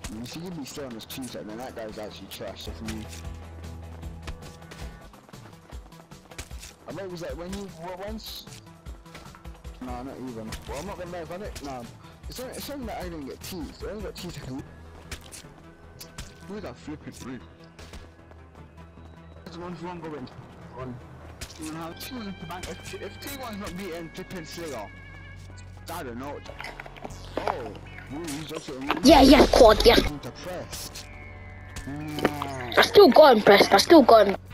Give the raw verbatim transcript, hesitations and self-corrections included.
You see, you'd be still on this two-set, man. That guy's actually trash for me. I bet it was like when you what once. No, not even. Well, I'm not gonna lie, if I don't. No, it's only, it's only that I didn't get teased. I only got teased. Where's that flipping through? There's one for one going. One. You know how two in the bank. If, if T one's not beating flipping Slayer, I don't know. Oh, he's also. Yeah, yeah, quad, yeah. Depressed. Mm. I still got him pressed. I still got him.